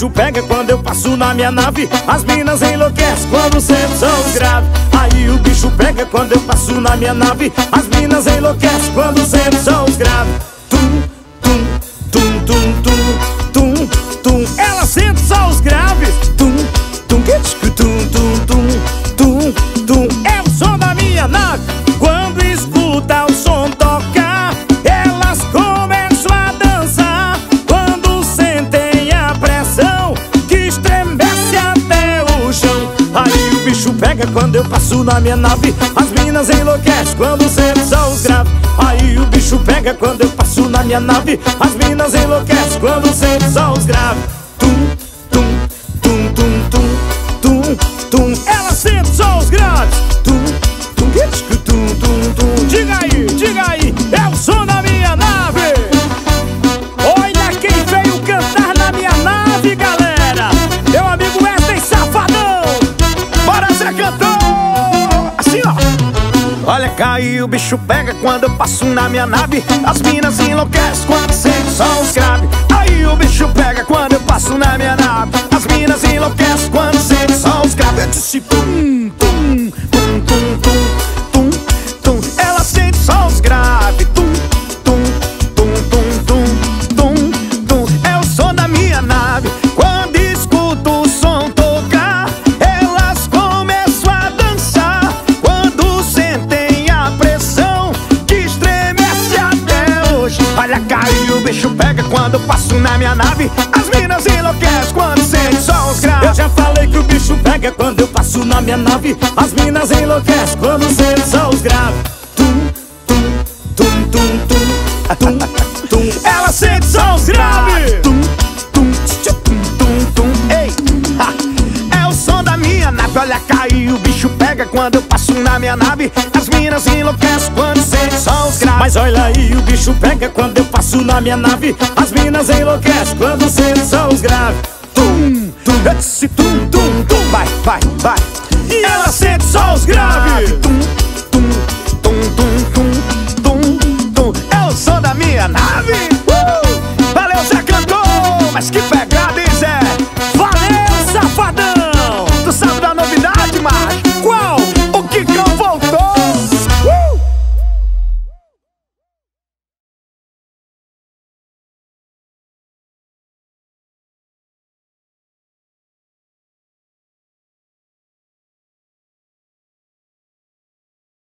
bicho pega quando eu passo na minha nave. As minas enlouquecem quando sento só os graves. Aí o bicho pega quando eu passo na minha nave. As minas enlouquecem quando sento só os graves. Tum, tum, tum, tum, tum, tum, tum. Ela sente só os graves. Tum, tum, tum, tum, tum, tum, tum. É o som da minha nave. Quando escuta o som tocar, elas começam a dançar. Quando sentem a pressão que estremece até o chão. Aí o bicho pega quando eu passo na minha nave. As minas enlouquecem quando sentem só os graves. Aí o bicho pega quando eu passo na minha nave. As minas enlouquecem quando sentem só os graves. Tum, tum, tum, tum, tum, tum, tum. Ela sente só os graves. Tum, tum, tum, tum, tum. Diga aí, é o som da minha nave. Olha quem veio cantar na minha nave, galera. Meu amigo Wesley Safadão. Bora ser cantor. Assim, ó. Olha, caiu, o bicho pega quando eu passo na minha nave. As minas enlouquecem quando sente só os graves. Aí o bicho pega quando eu passo na minha nave. As minas enlouquecem quando sente só os graves. Eu disse tum, tum, tum, tum, tum, tum, tum. Ela sente só os graves. Tum, tum, tum, tum, tum, tum, tum. É o som da minha nave. Quando escuto o som tocar, elas começam a dançar. Quando sentem a pressão que estremece até hoje. Olha, caiu, o bicho pega quando eu passo na minha nave. As minas enlouquecem quando sente só os graves. Eu já falei que o bicho pega quando eu passo na minha nave. As minas enlouquecem quando sente só os graves. Tum, tum, tum, tum, tum, tum, tum. Ela sente só os graves. Tum, tum, tum, tum, tum. Ei, ha, é o som da minha nave. Olha, caiu, o bicho pega quando eu passo na minha nave. As minas enlouquecem quando sente só os graves. Mas olha aí, o bicho pega quando eu passo na minha nave. As minas enlouquecem quando sente só os graves. Tum, tum, tum, tum, tum. Vai, vai, vai. E ela sente só os graves. Tum,